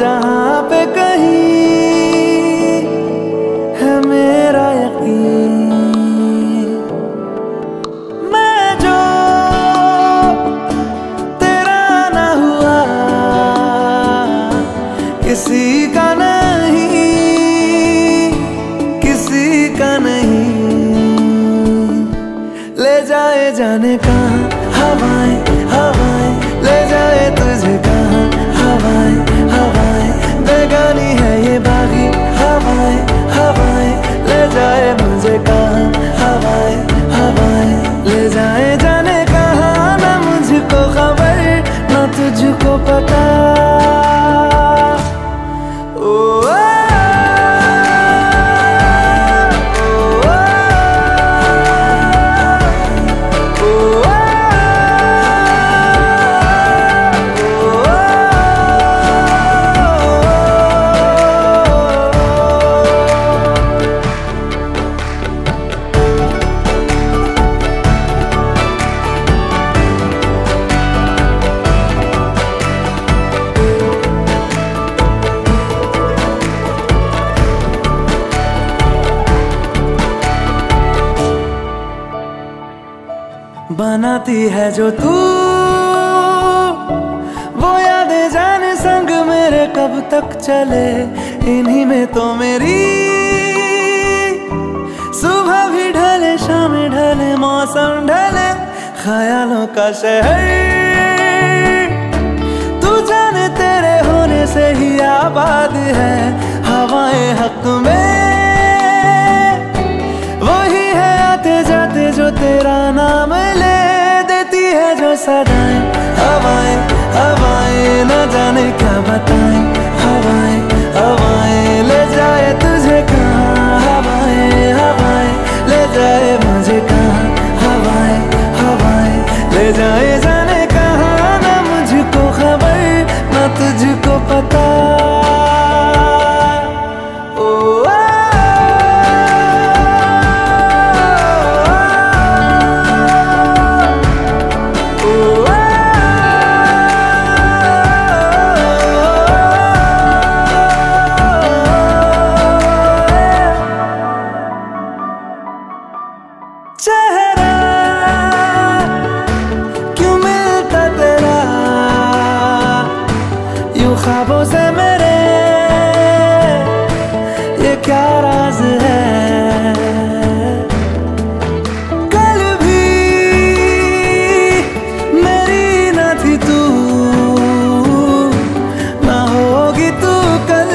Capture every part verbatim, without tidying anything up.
जहां पे कहीं है मेरा यकीन, मैं जो तेरा ना हुआ किसी का नहीं, किसी का नहीं। ले जाए जाने कहाँ हवाएं हवाएं, ले जाए तुझे कहाँ हवाएं हवाएं, बेगानी है ये बागी हवाएं हवाएं, ले जाए मुझे कहाँ हवाएं हवाएं, ले जाए जाने कहाँ, ना मुझको खबर ना तुझको पता। बनाती है जो तू वो यादें जाने संग मेरे कब तक चले, इन्हीं में तो मेरी सुबह भी ढले शाम ढले मौसम ढले, ख्यालों का शहर तू जाने तेरे होने से ही आबाद है। हवाएं हक में वही है आते जाते जो तेरा नाम ले देती है जो सदाएं। हवाएं हवाएं न जाने क्या बताएं, हवाएं हवाएं ले जाए तुझे कहाँ, हवाएं हवाएं ले जाए मुझे कहाँ, हवाएं हवाएं ले जाए जाने कहाँ, ना मुझको खबर ना तुझको पता। चेहरा क्यों मिलता तेरा यूं ख्वाबों से मेरे, ये क्या राज है। कल भी मेरी न थी तू, ना होगी तू कल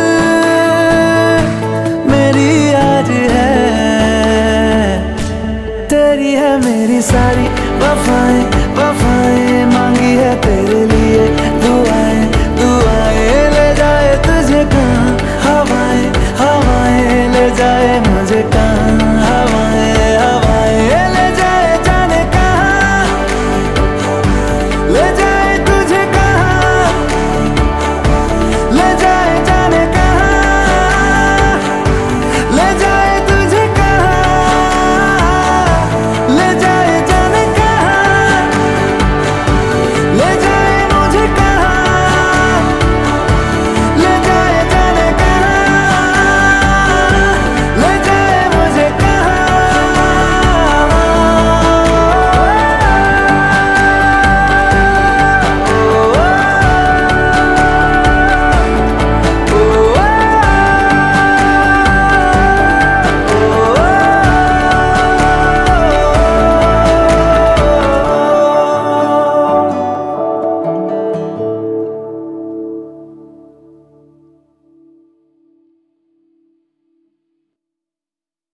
मेरी आज है। तेरी है मेरी सारी वफा